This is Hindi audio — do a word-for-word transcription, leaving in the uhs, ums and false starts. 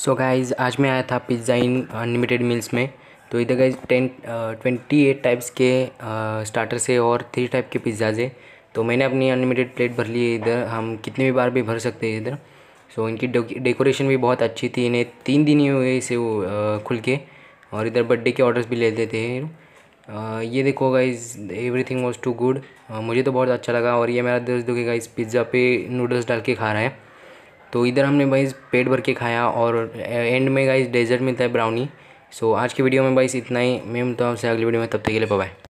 सो गाइज़ आज मैं आया था पिज़्ज़ा इन अनलिमिटेड मील्स में। तो इधर guys ten twenty eight types के स्टार्टर्स है और थ्री टाइप के पिज़्ज़ाज़ है। तो मैंने अपनी अनलिमिटेड प्लेट भर ली है। इधर हम कितने भी बार भी भर सकते हैं इधर। सो इनकी डेकोरेशन भी बहुत अच्छी थी। इन्हें तीन दिन ही हुए इसे वो अ, खुल के। और इधर बर्थडे के ऑर्डर्स भी ले लेते हैं। अ, ये देखो guys everything was too good. मुझे तो बहुत अच्छा लगा। और ये मेरा दोस्त देखिए गाइज पिज़्ज़ा पे नूडल्स डाल के खा रहा है। तो इधर हमने भाई पेट भर के खाया और एंड में गाइस डेजर्ट मिलता है ब्राउनी। सो आज की वीडियो में भाई इतना ही। मैं मिलता हूँ आपसे अगली वीडियो में, तब तक के लिए बाय बाय।